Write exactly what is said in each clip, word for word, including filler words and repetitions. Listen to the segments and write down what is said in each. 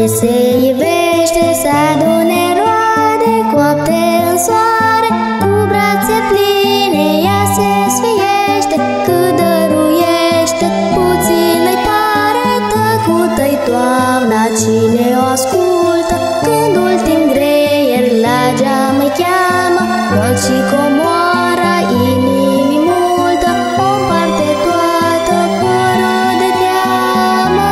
se ivește, se adune roade coapte în soare. Cu brațe pline ea se sfiește, cât dăruiește, puțin îi pare. Tăcută-i toamna, cine o ascultă, când ultim greier la geam îi cheamă. Rod și comoara inimii multă, o împarte toată fără de teamă.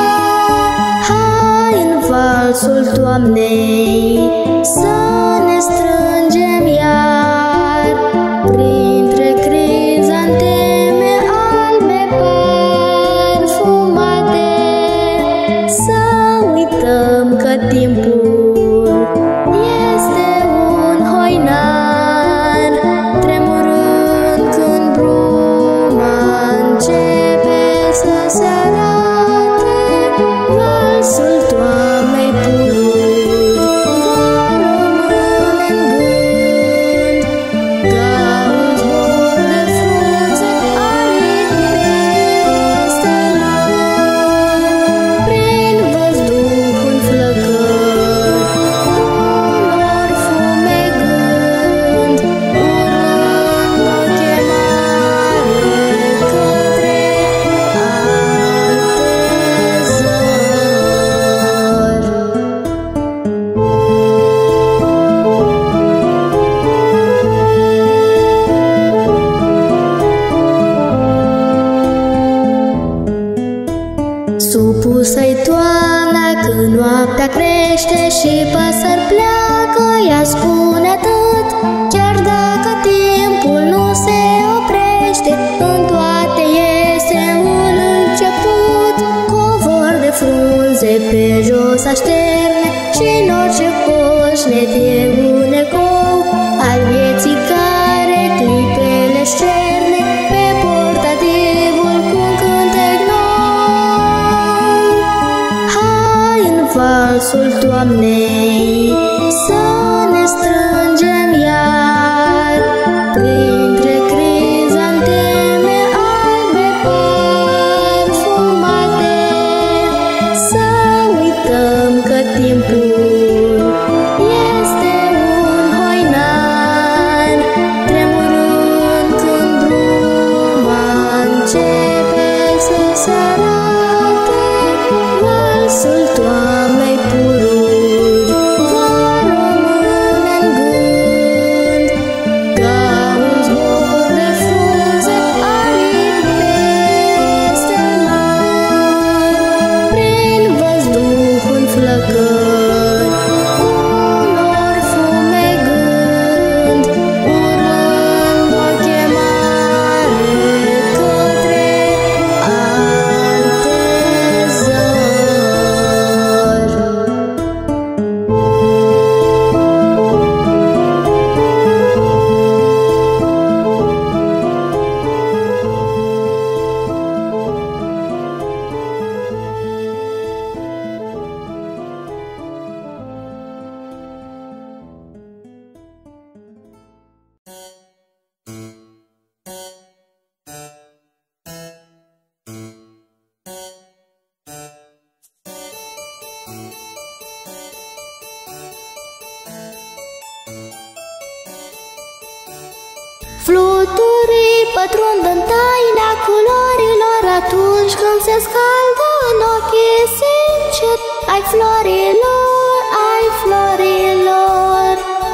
Hai în valsul toamnei să ne strângem iar, printre crizanteme albe parfumate. Să uităm că timpul este un hoinar, tremurând când bruma începe să se arate. Valsul toamnei pururi va rămâne în gând, ca un zbor de frunze aripi peste mări. Prin văzduh în flăcări, culori fumegând, urând o chemare către alte zări. Supusă-i toamna când noaptea crește și păsări pleacă, ea spune atât, chiar dacă timpul nu se oprește. În toate este un început, covor de frunze pe jos așterne, și în orice poșnet e un ecou al vieții care clipele șerne pe portativul cu un cântec nou. Hai în valsul toamnei să ne strângem iar, printre crizanteme albe parfumate. Să uităm că timpul este un hoinar, tremurând când bruma începe să se arate. Valsul toamnei pururi va rămâne în gând, ca un zbor de frunze aripi peste mări. Prin văzduh în flăcări, culori fumegând, urând o chemare către alte zări. Fluturii pătrund în taina culorilor atunci când se scaldă în ochii sinceri ai florilor, ai florilor.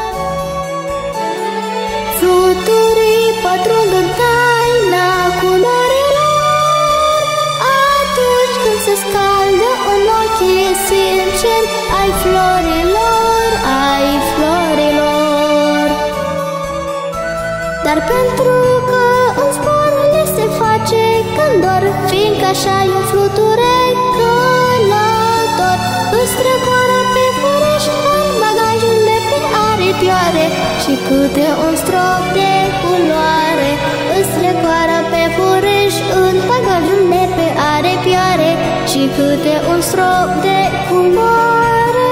Fluturii pătrund în taina culorilor atunci când se scaldă în ochii sinceri ai florilor, ai florilor. Dar pentru că în zbor le se face când dor, fiindcă așa e un fluture călător, îți trecoară pe furiș în bagajul de pe aripioare, și câte un strop de culoare îți trecoară pe furiș în bagajul de pe aripioare, și câte un strop de culoare.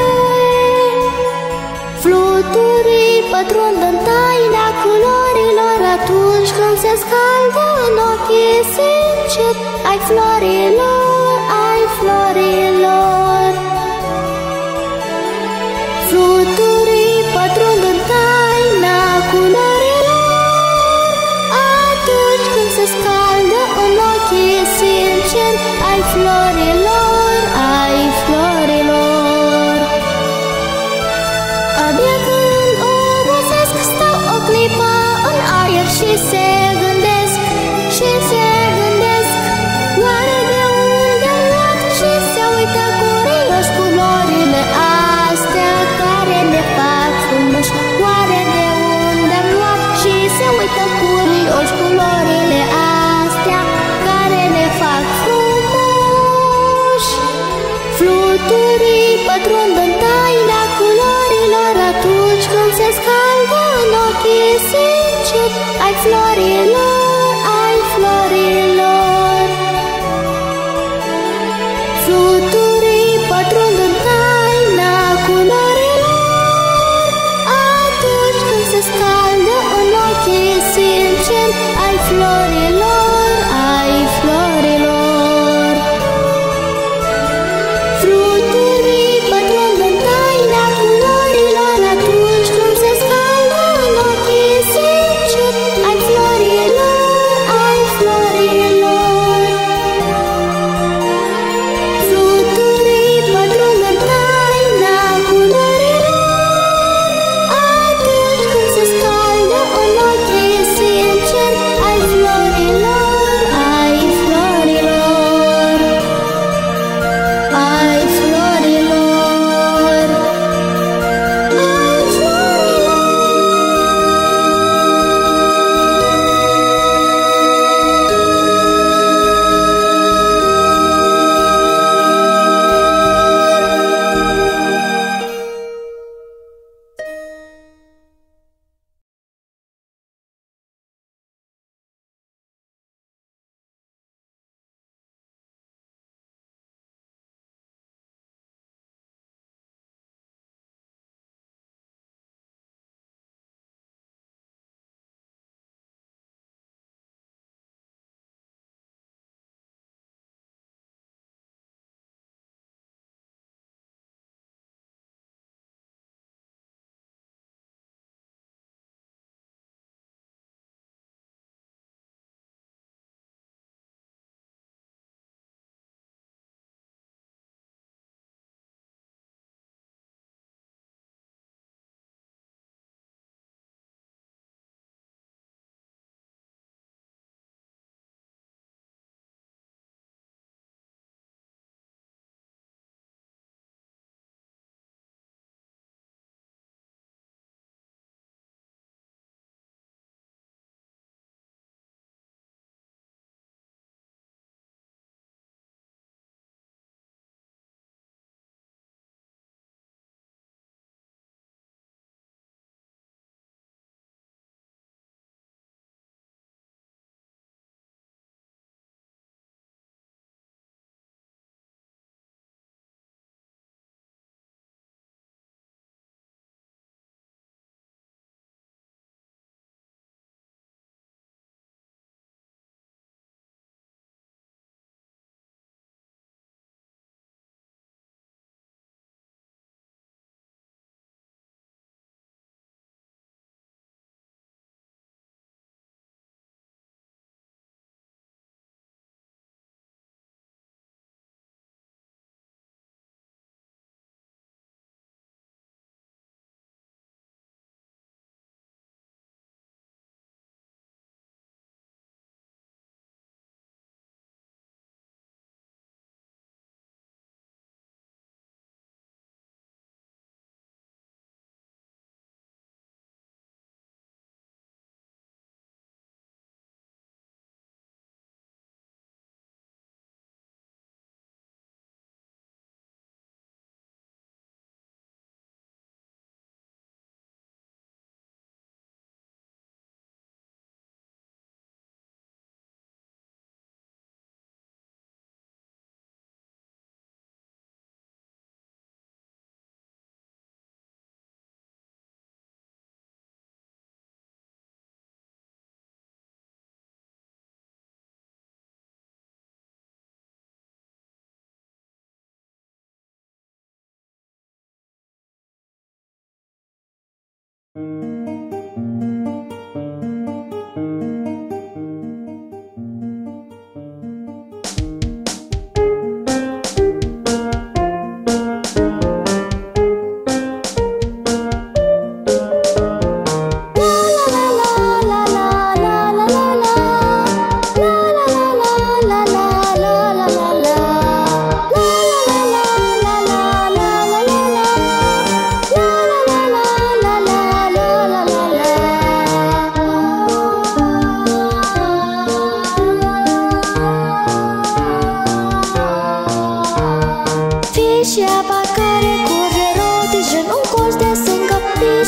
Fluturii pătrund în taina culorilor atunci când se scaldă în ochii sinceri ai florilor, ai florilor. florilor, ai florilor. Abia când obosesc, stau o clipă în aer și se gândesc, și se gândesc. Oare de unde am luat și se uită curios culorile astea care ne fac frumoși? Oare de unde am luat și se uită curios culorile astea care ne fac frumoși? Fluturii pătrund în taina culorilor atunci când se scaldă în ochii sinceri ai florilor, ai florilor. Fluturii pătrund în taina culorilor atunci când se scaldă în ochii sinceri ai florilor, ai florilor. Fluturii pătrund în taina culorilor atunci când se scaldă în ochii sinceri ai florilor, ai florilor. Fluturii pătrund în taina culorilor atunci când se scaldă în ochii sinceri ai florilor, ai florilor. Ai florilor, ai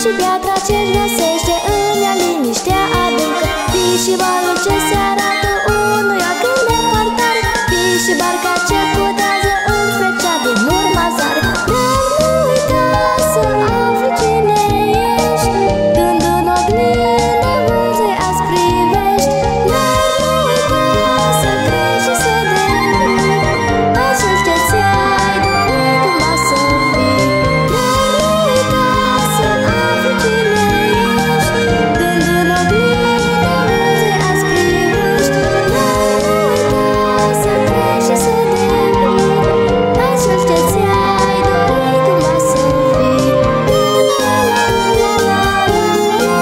și piatra ce-și găsește în ea liniștea adâncă. Vii și valul ce se arată unuia când depărtare. Vii și barca ce cutează înspre cea din urma zare. Dar nu uita să afli cine ești când în oglindă muze azi privești. Dar nu uita să crești și să devii acel ce ți-ai dorit cum a să fii. Dar nu uita să afli cine ești când în oglindă muze azi privești. Dar nu uita să crești și să devii acel ce ți-ai dorit cum a să fii. La la la la la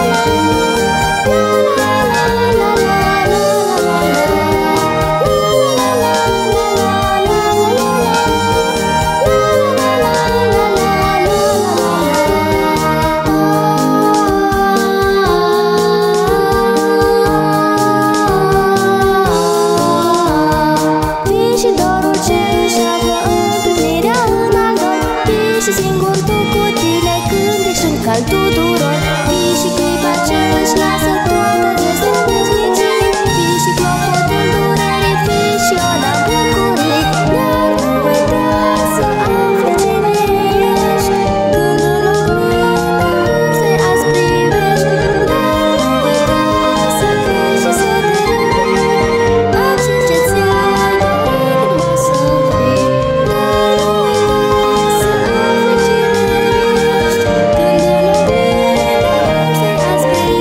Fii și dorul ce își află întâlnirea în al doi. Fii și singur tu cu tine când ești în cal tuturor. Fii și clipa ce își lasă toată gestul veșnicii. Fii și clopotul durerii, fii și ona bucurii. Dar nu uita să afli cine ești când în oglindă muze azi privești. Dar nu uita să crești și să devii acel ce ți-ai dorit cum a să fii. Dar nu uita să afli cine ești când în oglindă muze azi privești.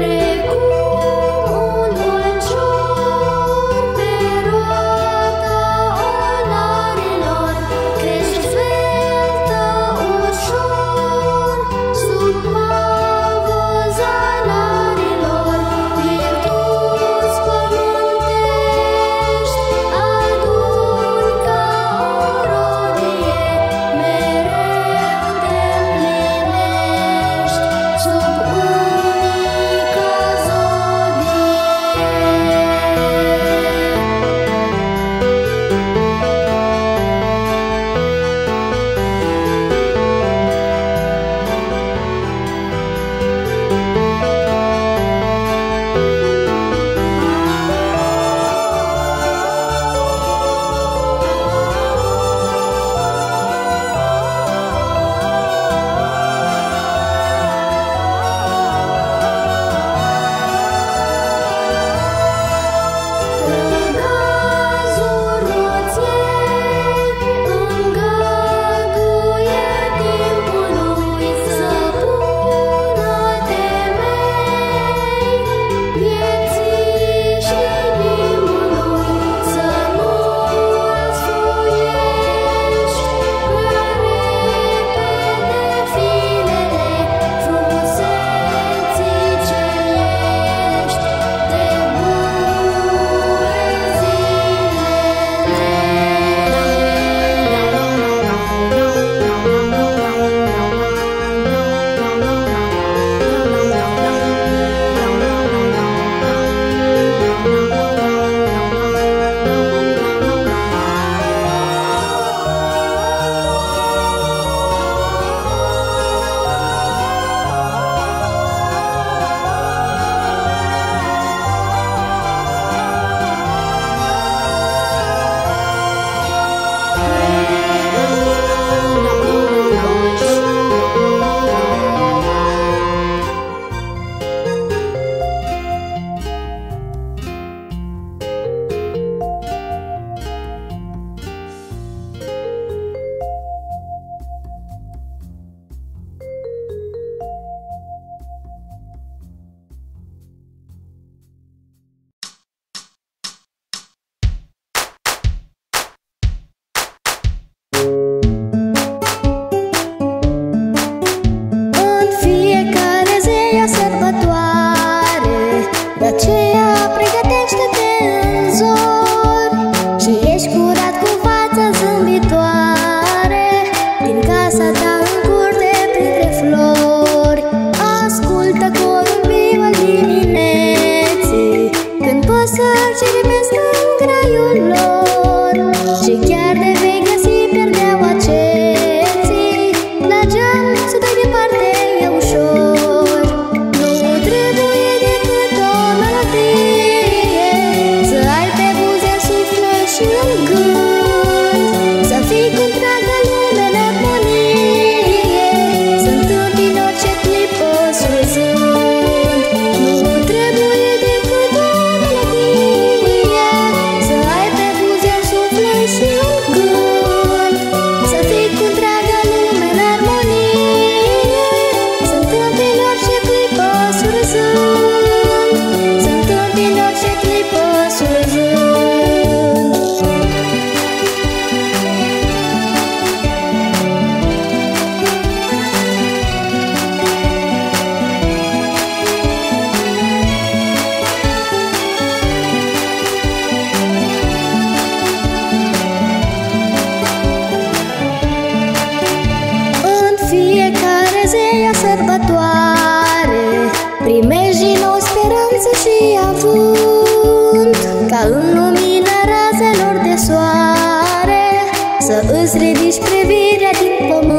Îți ridici privirea din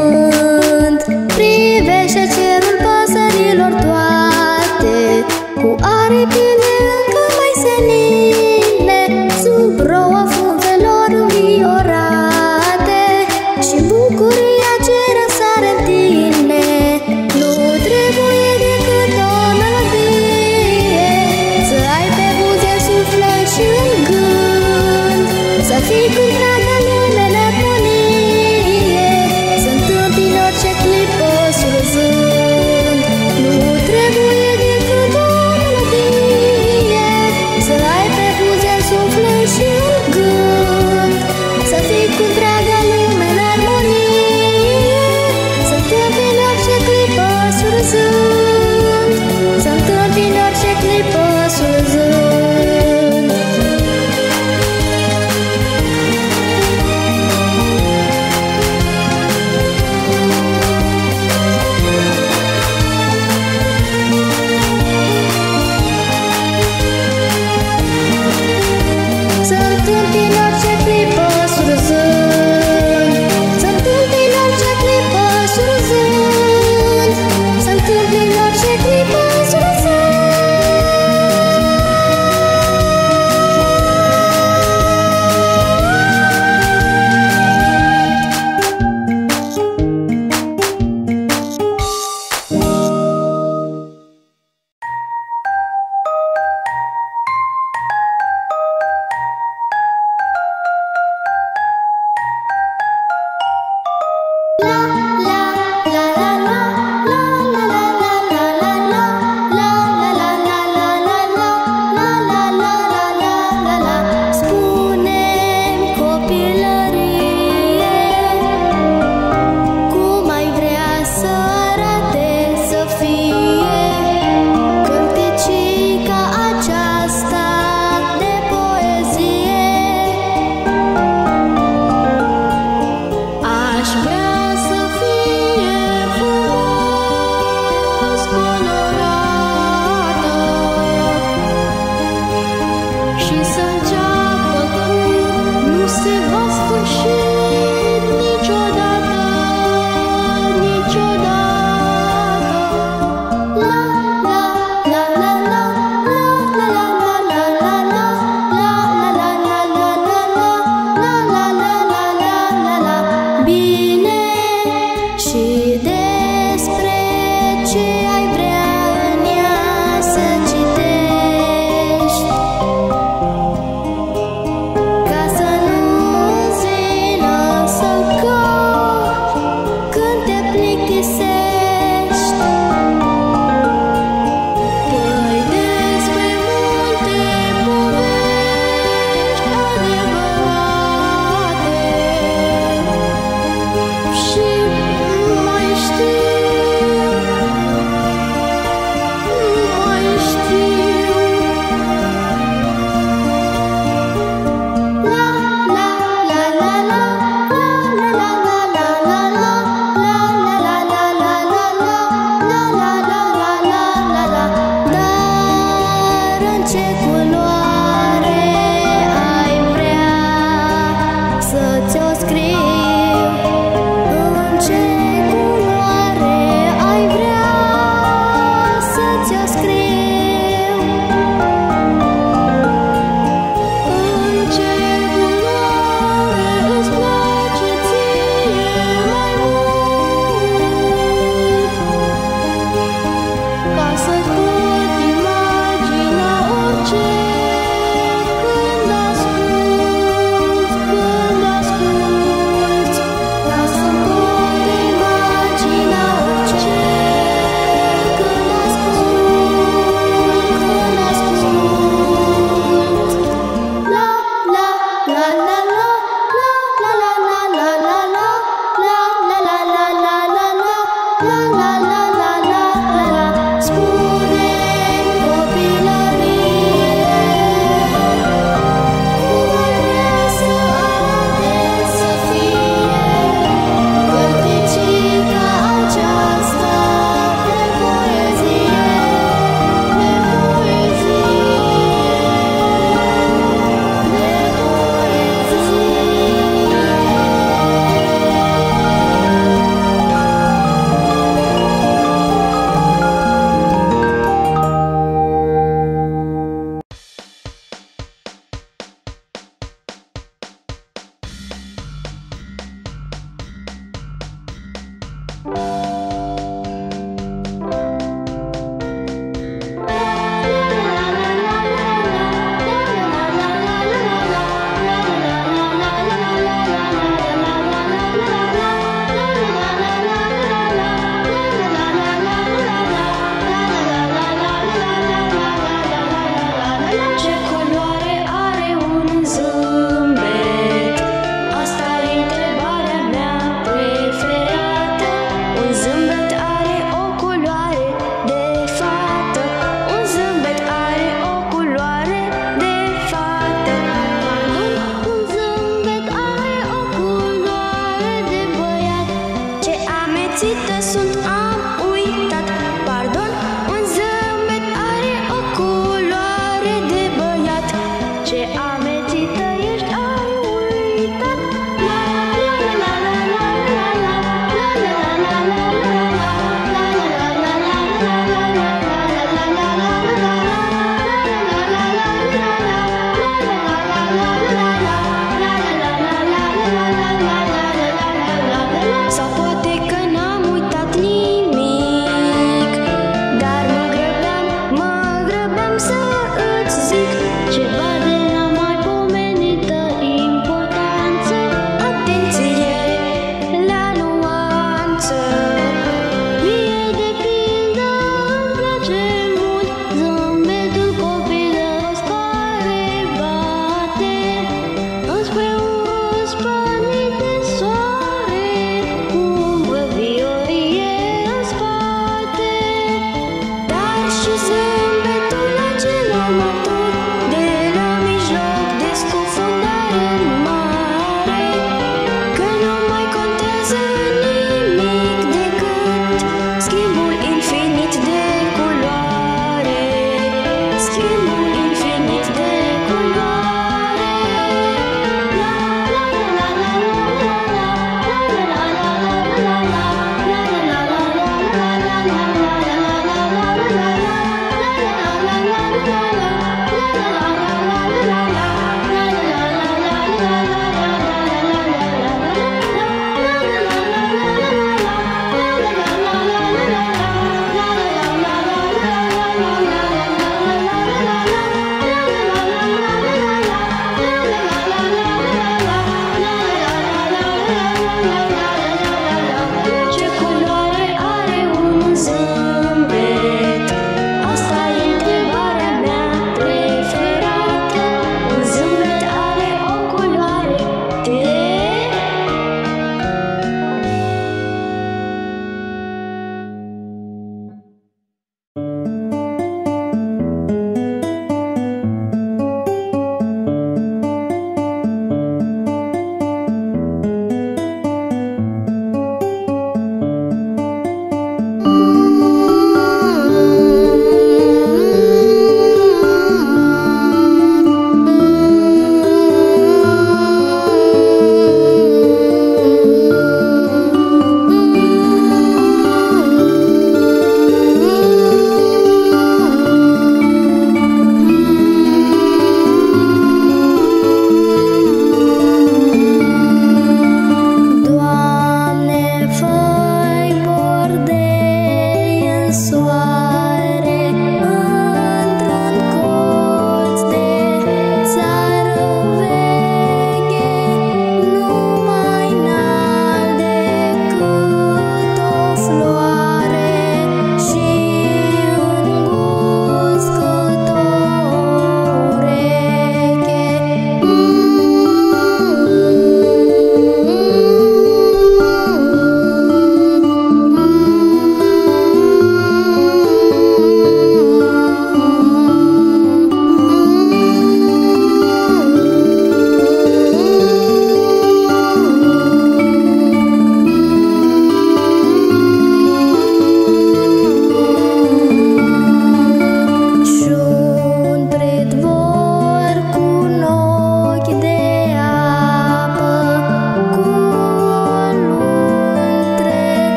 pământ, privește cerul păsărilor toate, cu aripile încă mai senine, sub roa frunzelor înviorate, și bucuria ce răsare în tine. Nu trebuie decât o melodie, să ai pe buze suflet și în gând, să fii cu întreaga lume în armonie.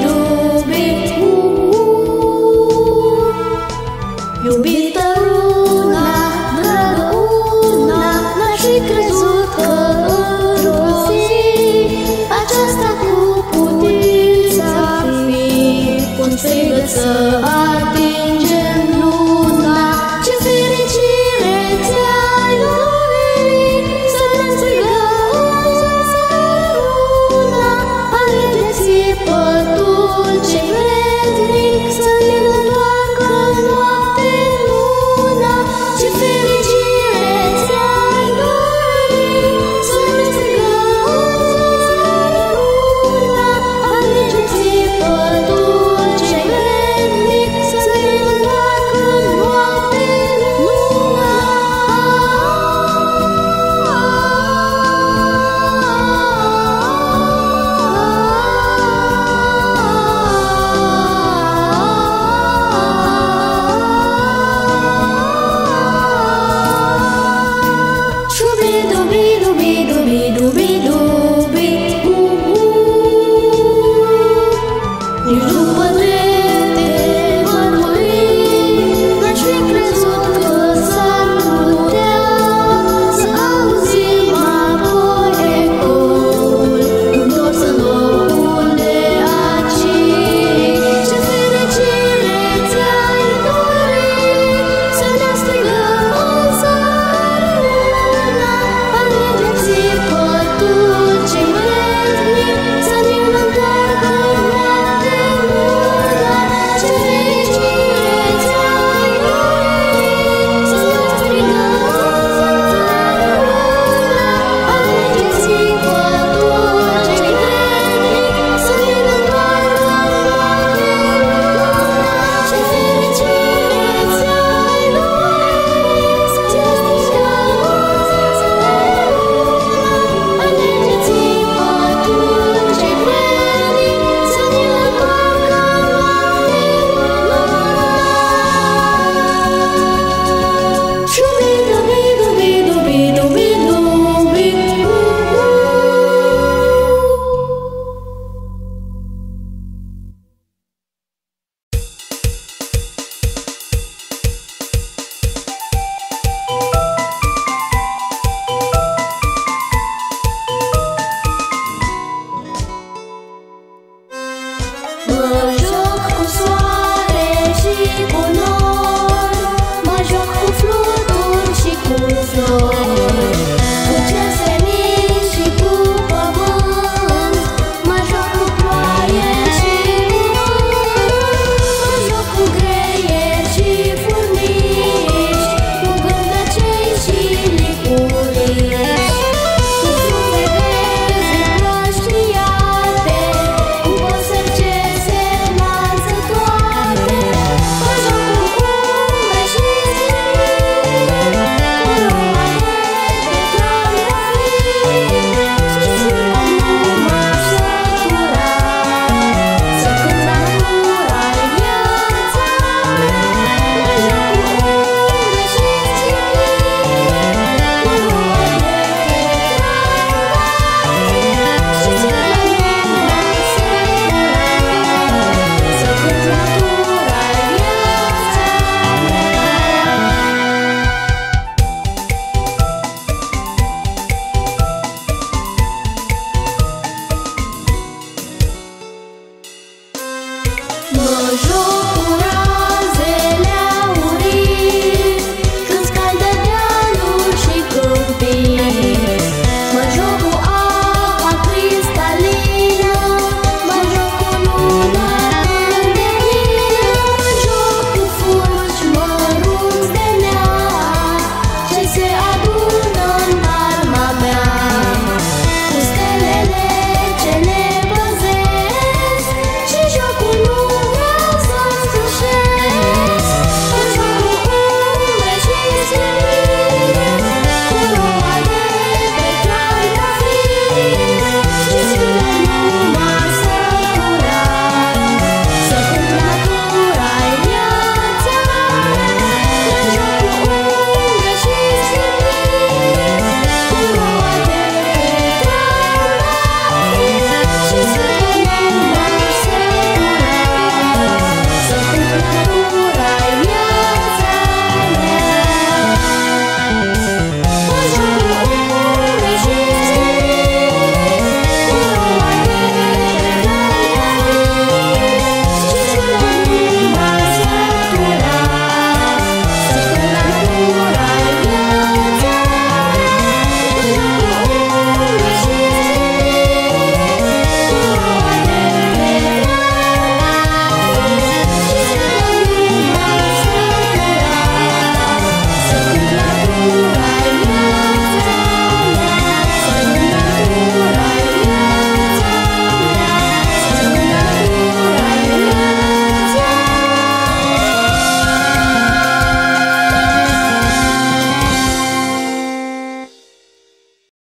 dubi, iubita Luna, dragă una, n-aș fi crezut că într-o zi aceasta cu putință ar fi. Un strigăt să atingem luna, ce fericire ți-ai dorit, să ne strigăm luna, alege-ți pătul ce vrednic, să ne întoarcă noapte luna, ce fericire ți-ai dorit, să ne strigăm luna, alege-ți pătul ce vrednic, să ne întoarcă noapte luna. Shubi-dubi-dubi-dubi-dubi-dubi, nici după trepte mărmurii, n-aș fi crezut că s-ar putea să auzim apoi ecoul întors în locul de aici. Ce fericire ți-ai dorit, să ne strigăm în soare luna, alege-ți pătul ce vrednic, să ne întoarcă noapte luna, ce fericire ți-ai dorit, să ne strigăm luna, alege-ți pătul ce vrednic, să ne întoarcă noapte luna, ce fericire ți-ai dorit, să ne strigăm alege-ți pătul ce vrednic, să ne întoarcă noapte luna. Shubi-dubi-dubi-dubi-dubi-dubi. Mă joc cu soare și cu nori, mă joc cu fluturi și cu flori, cu cer senin și cu pământ, mă joc cu ploaie și cu vânt, mă joc cu greieri și furnici, cu gândăcei și lipurici, cu fructe verzi împrăștiate, cu păsări ce se înalță toate, mă joc cu umbre și zilnic, cu roade de trandafiri, și ziua nu m-aș sătura, să cânt la natura-i viața mea. Mă joc cu umbre și zilnic, cu roade de trandafiri, și ziua nu m-aș sătura, să cânt la natura-i viața mea. Mă joc